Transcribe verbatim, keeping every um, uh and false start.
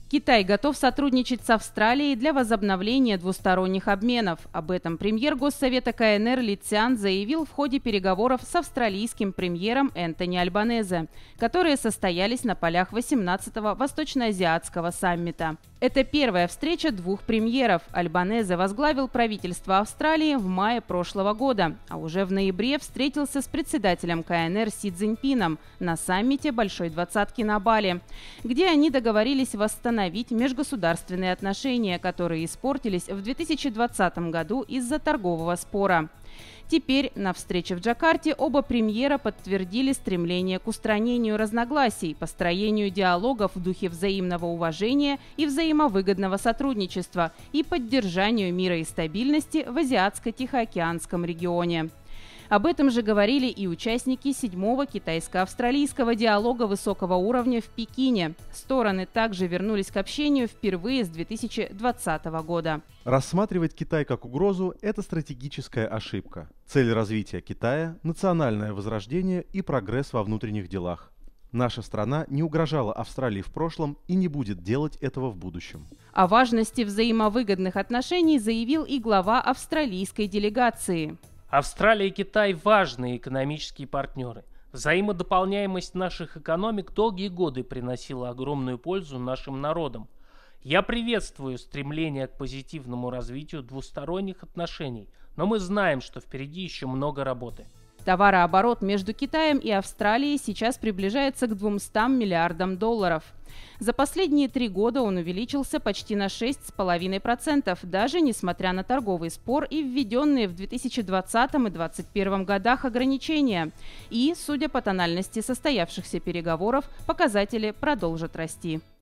Китай готов сотрудничать с Австралией для возобновления двусторонних обменов. Об этом премьер Госсовета КНР Ли Цзян заявил в ходе переговоров с австралийским премьером Энтони Альбанезе, которые состоялись на полях восемнадцатого Восточноазиатского саммита. Это первая встреча двух премьеров. Альбанезе возглавил правительство Австралии в мае прошлого года, а уже в ноябре встретился с председателем КНР Си Цзиньпином на саммите Большой двадцатки на Бали, где они договорились восстановить межгосударственные отношения, которые испортились в две тысячи двадцатом году из-за торгового спора. Теперь на встрече в Джакарте оба премьера подтвердили стремление к устранению разногласий, построению диалогов в духе взаимного уважения и взаимовыгодного сотрудничества и поддержанию мира и стабильности в Азиатско-Тихоокеанском регионе. Об этом же говорили и участники седьмого китайско-австралийского диалога высокого уровня в Пекине. Стороны также вернулись к общению впервые с две тысячи двадцатого года. Рассматривать Китай как угрозу – это стратегическая ошибка. Цель развития Китая – национальное возрождение и прогресс во внутренних делах. Наша страна не угрожала Австралии в прошлом и не будет делать этого в будущем. О важности взаимовыгодных отношений заявил и глава австралийской делегации. Австралия и Китай – важные экономические партнеры. Взаимодополняемость наших экономик долгие годы приносила огромную пользу нашим народам. Я приветствую стремление к позитивному развитию двусторонних отношений, но мы знаем, что впереди еще много работы. Товарооборот между Китаем и Австралией сейчас приближается к двумстам миллиардам долларов. За последние три года он увеличился почти на шесть целых пять десятых процента, даже несмотря на торговый спор и введенные в две тысячи двадцатом и две тысячи двадцать первом годах ограничения. И, судя по тональности состоявшихся переговоров, показатели продолжат расти.